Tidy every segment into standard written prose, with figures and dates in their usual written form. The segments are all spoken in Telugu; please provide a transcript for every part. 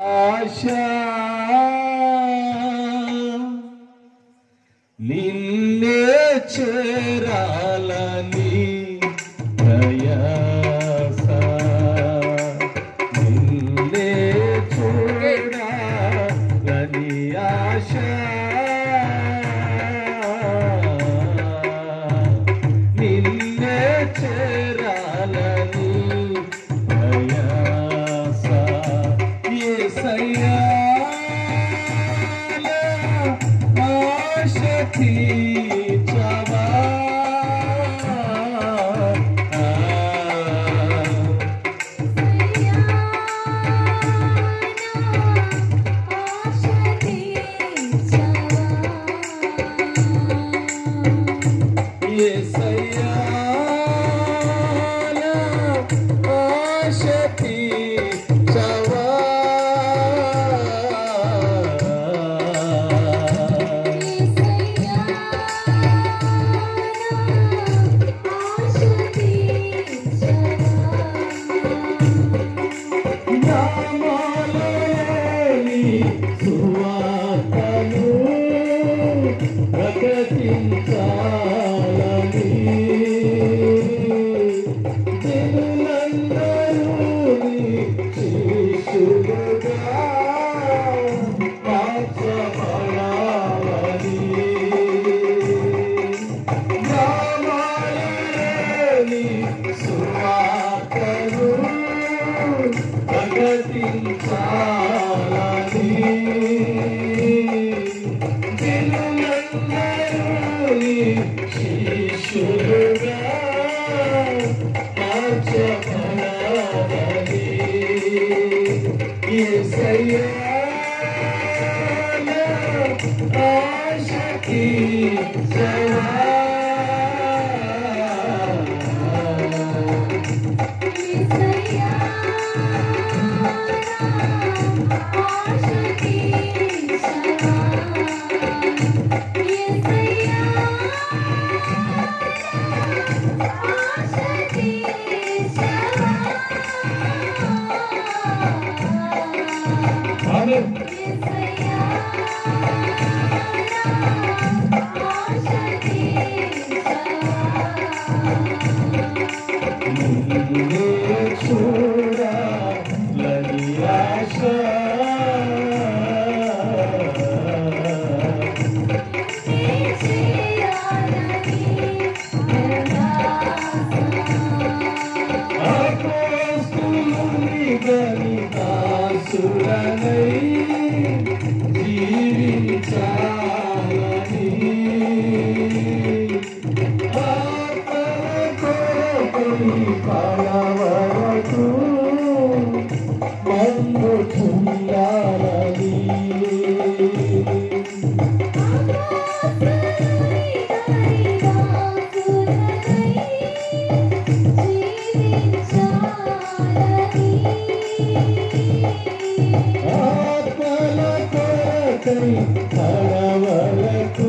ఆశా నిన్నే చేరాలని ప్రయాస నిన్నే చూడాలని ఆశ నిన్నే చేరాలని ప్రయాస యేసయ్యా ఆశ తీర్చవా యేసయ్యా ఆశ తీర్చవా సువార్తను ప్రకటించాలని జనులందరూ శిష్యులుగా మార్చబడాలని గ్రామాలలోని సువార్తను ప్రకటించాలని శిష్యులుగా మార్చబడాలని యేసయ్యా ఆశ తీర్చవా చూడాలని ఆశ అపోస్తులుని దాసులనై జీవించాలని పడవరకు మండుచుండాలని ఆత్మల కొరకై పడవరకు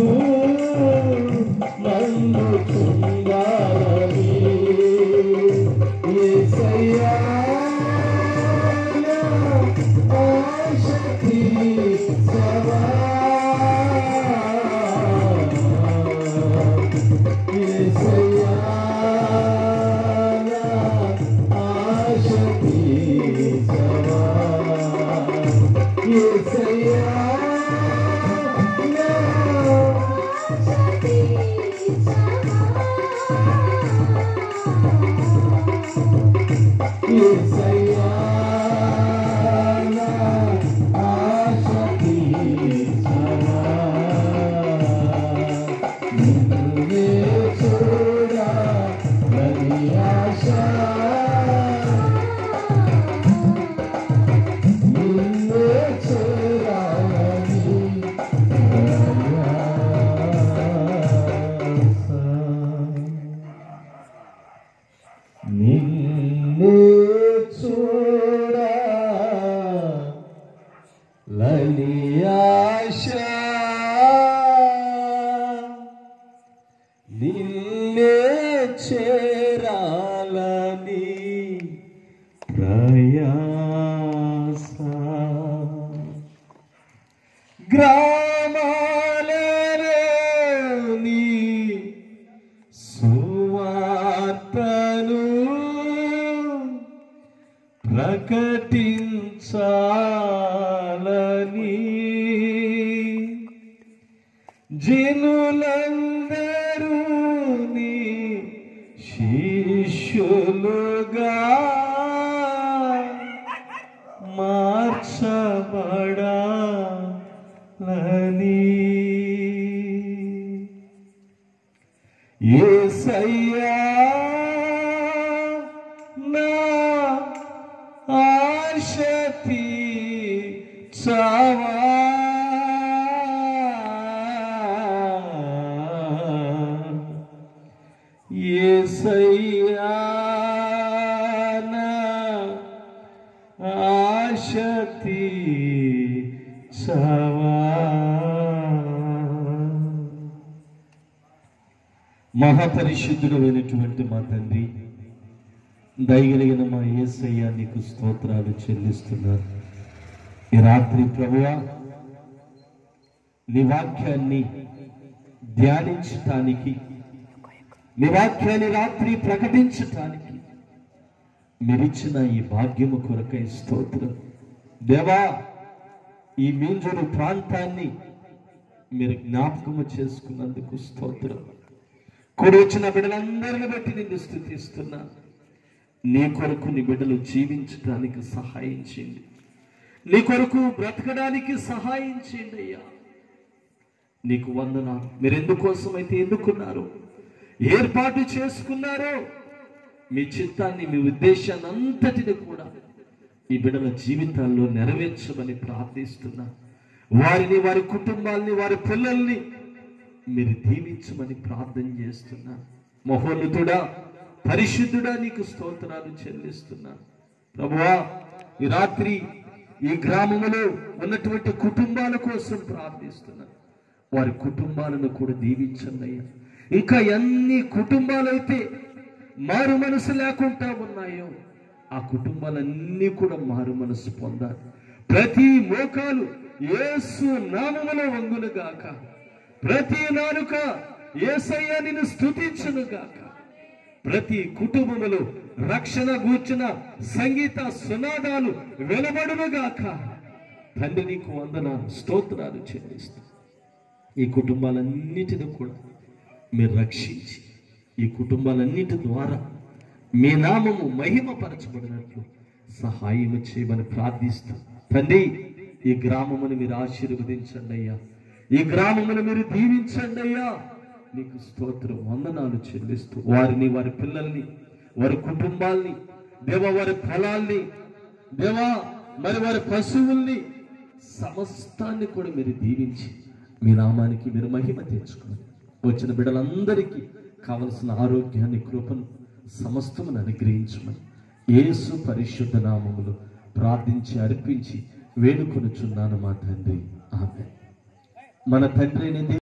మండుచుండాలని యేసయ్యా ఆశ తీర్చవా యేసయ్యా ఆశ తీర్చవా యేసయ్యా యేసయ్యా ఆశ తీర్చవా నిన్నే చూడాలని ఆశ నిన్నే చూడాలని ప్రయాస నిన్నే చూడాలని ఆశ నిన్నే చేరాలని ప్రయాస గ్రామాలలోని సువార్తను ప్రకటించాలని జనులందరూ నీ శిష్యులుగా మార్చబడాలని యేసయ్యా నా ఆశ తీర్చావా యేసయ్యా నా ఆశ తీర్చావా. మహాపరిశుద్ధుడైనటువంటి మా తండ్రి, దయగలిగిన మా యేసయ్య, నీకు స్తోత్రాలు చెల్లిస్తున్నాను. ఈ రాత్రి ప్రభువా, నీ వాక్యాన్ని ధ్యానించటానికి, నీ వాక్యాన్ని రాత్రి ప్రకటించటానికి మీరిచ్చిన ఈ భాగ్యము కొరకై స్తోత్రం. దేవా, ఈ మీంజూరు ప్రాంతాన్ని మీరు జ్ఞాపకము చేసుకున్నందుకు స్తోత్రం. కూడి వచ్చిన బిడ్డలందరిని బట్టి నిన్ను స్తుతిస్తున్నా. నీ కొరకు నీ బిడ్డలు జీవించడానికి సహాయం చేయండి. నీ కొరకు బ్రతకడానికి సహాయం చేయండి అయ్యా. నీకు వందనాలు. మీరు ఎందుకోసమైతే ఎన్నుకున్నారో, ఏర్పాటు చేసుకున్నారో, మీ చిత్తాన్ని, మీ ఉద్దేశాన్ని అంతటిని కూడా ఈ బిడ్డల జీవితాల్లో నెరవేర్చమని ప్రార్థిస్తున్నా. వారిని, వారి కుటుంబాలని, వారి పిల్లల్ని మీరు దీవించమని ప్రార్థన చేస్తున్నా. మహోన్నతుడా, పరిశుద్ధుడా, నీకు స్తోత్రాలు చెల్లిస్తున్నా. ప్రభువా, ఈ రాత్రి ఈ గ్రామంలో ఉన్నటువంటి కుటుంబాల కోసం ప్రార్థిస్తున్నా. వారి కుటుంబాలను కూడా దీవించండి అయ్యా. ఇంకా ఎన్ని కుటుంబాలైతే మారు మనసు లేకుండా ఉన్నాయో ఆ కుటుంబాలన్నీ కూడా మారు మనసు పొందాలి. ప్రతి మోకాలు యేసు నామములో వంగును గాక. ప్రతి నాలుక యేసయ్య నిన్ను స్తుతించును గాక. ప్రతి కుటుంబములో రక్షణ గూర్చిన సంగీత సునాదాలు వెలువడును గాక. తండ్రి, నీకు వందనాలు, స్తోత్రాలు చెల్లిస్తూ ఈ కుటుంబాలన్నిటిని కూడా మీరు రక్షించి, ఈ కుటుంబాలన్నిటి ద్వారా మీ నామము మహిమపరచబడినట్లు సహాయం చేయమని ప్రార్థిస్తూ, తండ్రి, ఈ గ్రామమును మీరు ఆశీర్వదించండి అయ్యా. ఈ గ్రామమును మీరు దీవించండి అయ్యా. నీకు స్తోత్రం, వందనాలు చెల్లిస్తూ వారిని, వారి పిల్లల్ని, వారి కుటుంబాల్ని, దేవా, వారి పొలాల్ని, దేవా, మరి వారి పశువుల్ని, సమస్తాన్ని కూడా మీరు దీవించి మీ నామానికి మీరు మహిమ తెచ్చుకోండి. వచ్చిన బిడ్డలందరికీ కావలసిన ఆరోగ్యాన్ని, కృపను సమస్తమును అనుగ్రహించమని యేసు పరిశుద్ధ నామములో ప్రార్థించి అర్పించి వేడుకొనుచున్నాను మా తండ్రి. ఆమేన్. మన తండ్రి